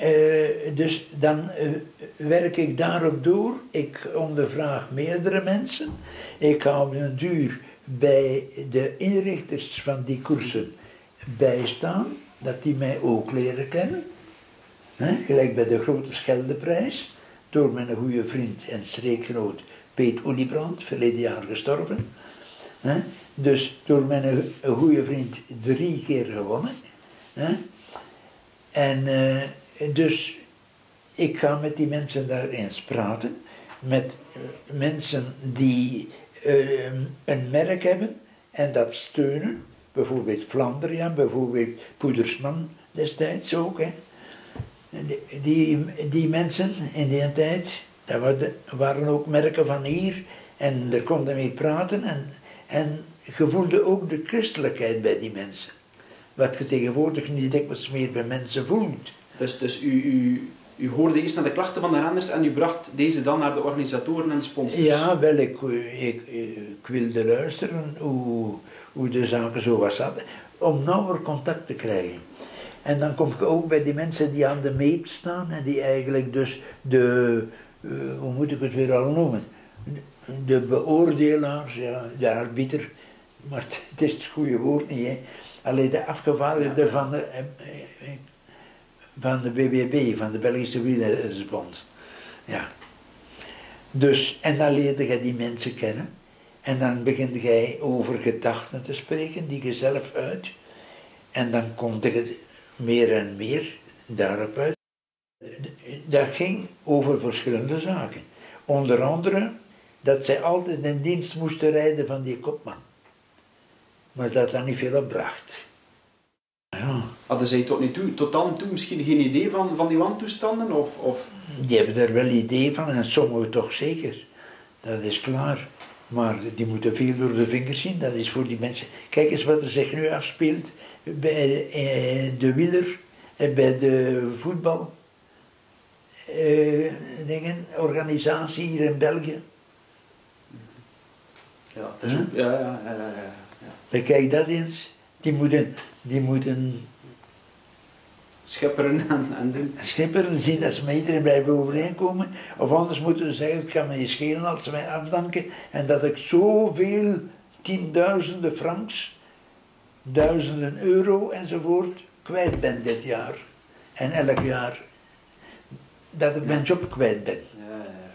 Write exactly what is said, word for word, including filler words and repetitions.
Uh, dus dan uh, werk ik daarop door. Ik ondervraag meerdere mensen. Ik ga op een duur bij de inrichters van die koersen bijstaan, dat die mij ook leren kennen. He, gelijk bij de Grote Scheldeprijs, door mijn goede vriend en streekgenoot Peet Oeliebrand, verleden jaar gestorven. He, dus door mijn goede vriend drie keer gewonnen. He. En uh, dus ik ga met die mensen daar eens praten, met uh, mensen die uh, een merk hebben en dat steunen. Bijvoorbeeld Flandrian, bijvoorbeeld Poedersman destijds ook. Hè. Die, die, die mensen in die tijd, dat waren ook merken van hier en daar konden mee praten en, en je voelde ook de christelijkheid bij die mensen. Wat je tegenwoordig niet dikwijls meer bij mensen voelt. Dus, dus u, u, u hoorde eerst naar de klachten van de renners en u bracht deze dan naar de organisatoren en sponsors? Ja, wel, ik, ik, ik wilde luisteren hoe, hoe de zaken zo was hadden, om nauwer contact te krijgen. En dan kom je ook bij die mensen die aan de meet staan en die eigenlijk dus de, uh, hoe moet ik het weer al noemen, de beoordelaars, ja, de arbiter, maar het is het goede woord niet, hè. Alleen de afgevaardigde van de, van de B B B, van de Belgische Wielersbond. Ja. Dus, en dan leerde je die mensen kennen. En dan begint jij over gedachten te spreken, die je zelf uit. En dan komt je meer en meer daarop uit. Dat ging over verschillende zaken. Onder andere dat zij altijd in dienst moesten rijden van die kopman. Maar dat dat niet veel opbracht. Ja. Hadden zij tot nu toe, tot dan toe misschien geen idee van, van die wantoestanden? Of, of? Die hebben er wel idee van en sommigen toch zeker. Dat is klaar. Maar die moeten veel door de vingers zien. Dat is voor die mensen. Kijk eens wat er zich nu afspeelt bij eh, de wieler en bij de voetbal. Eh, dingen, organisatie hier in België. Ja, dat is ook, ja, ja, ja, ja, ja. Bekijk dat eens. Die moeten, die moeten schepperen en, en doen. Schepperen, zien dat ze met iedereen blijven overeenkomen. Of anders moeten ze zeggen, het kan me niet schelen als ze mij afdanken. En dat ik zoveel tienduizenden francs, duizenden euro enzovoort kwijt ben dit jaar. En elk jaar. Dat ik mijn job kwijt ben. Ja, ja.